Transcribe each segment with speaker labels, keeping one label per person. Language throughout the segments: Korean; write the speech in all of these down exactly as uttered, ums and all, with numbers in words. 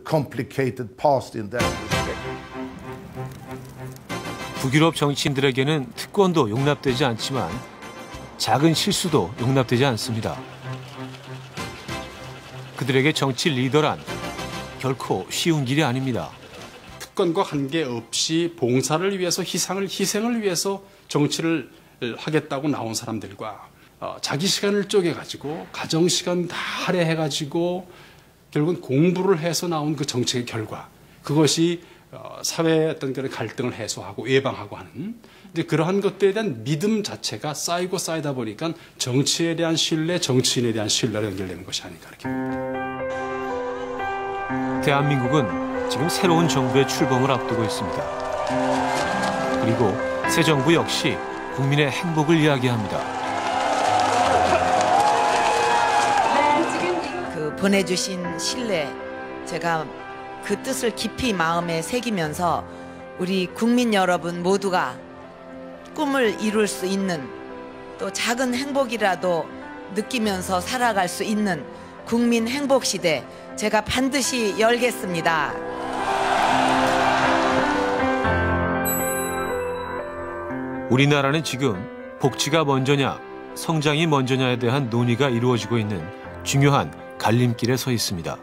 Speaker 1: complicated past in that respect.
Speaker 2: 북유럽 정치인들에게는 특권도 용납되지 않지만 작은 실수도 용납되지 않습니다. 그들에게 정치 리더란 결코 쉬운 길이 아닙니다.
Speaker 3: 특권과 관계없이 봉사를 위해서 희생을, 희생을 위해서 정치를 하겠다고 나온 사람들과 어, 자기 시간을 쪼개가지고 가정 시간 다 할애해가지고 결국은 공부를 해서 나온 그 정책의 결과, 그것이 어, 사회의 어떤 그런 갈등을 해소하고 예방하고 하는, 근데 그러한 것들에 대한 믿음 자체가 쌓이고 쌓이다 보니까 정치에 대한 신뢰, 정치인에 대한 신뢰로 연결되는 것이 아닌가 이렇게 봅니다.
Speaker 2: 대한민국은 지금 새로운 정부의 출범을 앞두고 있습니다. 그리고 새 정부 역시 국민의 행복을 이야기합니다.
Speaker 4: 그 보내주신 신뢰, 제가 그 뜻을 깊이 마음에 새기면서 우리 국민 여러분 모두가 꿈을 이룰 수 있는, 또 작은 행복이라도 느끼면서 살아갈 수 있는 국민 행복 시대, 제가 반드시 열겠습니다.
Speaker 2: 우리나라는 지금 복지가 먼저냐, 성장이 먼저냐에 대한 논의가 이루어지고 있는 중요한 갈림길에 서 있습니다.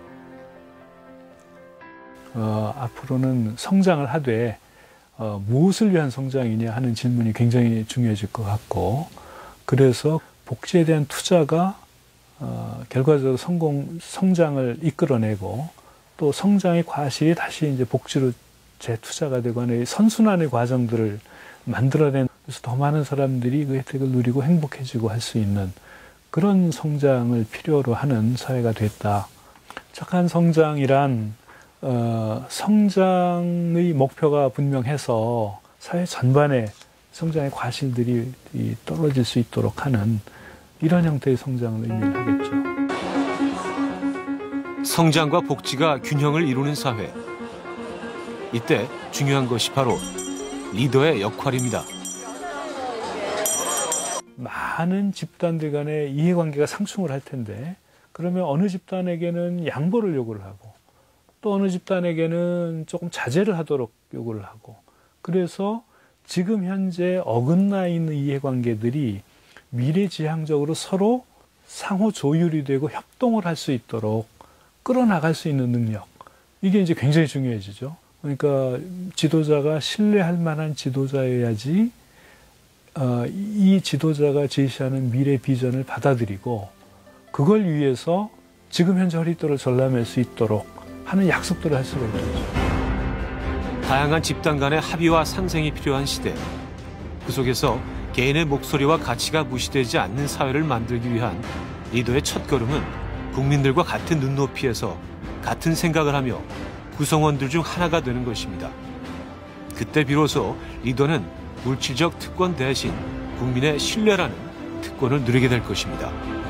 Speaker 5: 어, 앞으로는 성장을 하되 어, 무엇을 위한 성장이냐 하는 질문이 굉장히 중요해질 것 같고, 그래서 복지에 대한 투자가 어, 결과적으로 성공, 성장을 이끌어내고, 또 성장의 과실이 다시 이제 복지로 재투자가 되고 하는 선순환의 과정들을 만들어낸, 그래서 더 많은 사람들이 그 혜택을 누리고 행복해지고 할 수 있는 그런 성장을 필요로 하는 사회가 됐다. 착한 성장이란 어, 성장의 목표가 분명해서 사회 전반에 성장의 과실들이 이, 떨어질 수 있도록 하는 이런 형태의 성장을 의미하겠죠.
Speaker 2: 성장과 복지가 균형을 이루는 사회. 이때 중요한 것이 바로 리더의 역할입니다.
Speaker 5: 많은 집단들 간의 이해관계가 상충을 할 텐데, 그러면 어느 집단에게는 양보를 요구를 하고, 또 어느 집단에게는 조금 자제를 하도록 요구를 하고, 그래서 지금 현재 어긋나 있는 이해관계들이 미래지향적으로 서로 상호 조율이 되고 협동을 할 수 있도록 끌어나갈 수 있는 능력, 이게 이제 굉장히 중요해지죠. 그러니까 지도자가 신뢰할 만한 지도자여야지 어, 이 지도자가 제시하는 미래 비전을 받아들이고 그걸 위해서 지금 현재 허리띠를 절라맬 수 있도록 하는 약속들을 할 수가 있겠죠.
Speaker 2: 다양한 집단 간의 합의와 상생이 필요한 시대. 그 속에서 개인의 목소리와 가치가 무시되지 않는 사회를 만들기 위한 리더의 첫걸음은 국민들과 같은 눈높이에서 같은 생각을 하며 구성원들 중 하나가 되는 것입니다. 그때 비로소 리더는 물질적 특권 대신 국민의 신뢰라는 특권을 누리게 될 것입니다.